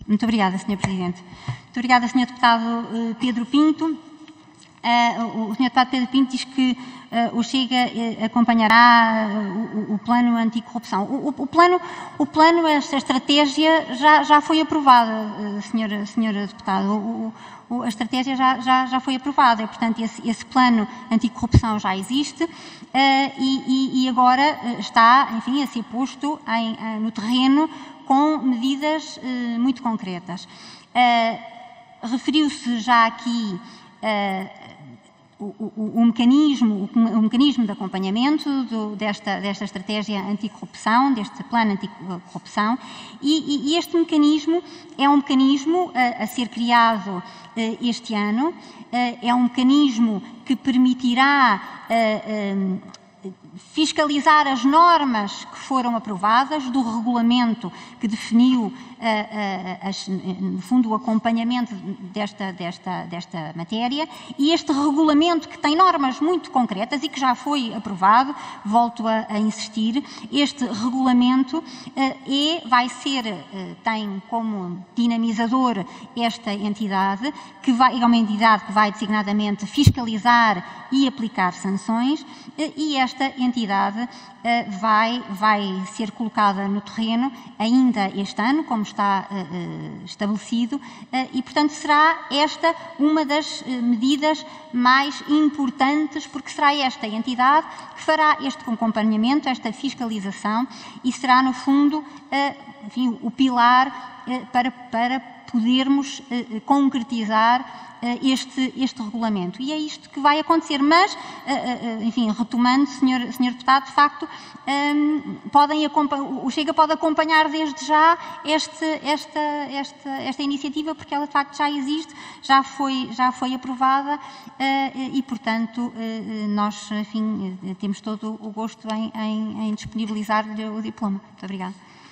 Muito obrigada, Sr. Presidente. Muito obrigada, Sr. Deputado Pedro Pinto. O Sr. Deputado Pedro Pinto diz que o Chega acompanhará o plano anticorrupção. O plano, esta estratégia já foi aprovada, Sr. Deputado. A estratégia já foi aprovada, e, portanto, esse plano anticorrupção já existe e agora está, enfim, a ser posto no terreno com medidas muito concretas. Referiu-se já aqui o mecanismo de acompanhamento desta estratégia anticorrupção, deste plano anticorrupção, e este mecanismo é um mecanismo a ser criado este ano, é um mecanismo que permitirá fiscalizar as normas que foram aprovadas, do regulamento que definiu, no fundo, o acompanhamento desta matéria, e este regulamento, que tem normas muito concretas e que já foi aprovado, volto a insistir, este regulamento tem como dinamizador esta entidade, é uma entidade que vai designadamente fiscalizar e aplicar sanções, e esta entidade vai ser colocada no terreno ainda este ano, como está estabelecido, e, portanto, será esta uma das medidas mais importantes, porque será esta entidade que fará este acompanhamento, esta fiscalização, e será, no fundo, enfim, o pilar para podermos concretizar este regulamento. E é isto que vai acontecer. Mas, enfim, retomando, Sr. Deputado, de facto, o Chega pode acompanhar desde já esta iniciativa, porque ela, de facto, já existe, já foi aprovada e, portanto, nós, enfim, temos todo o gosto em disponibilizar-lhe o diploma. Muito obrigada.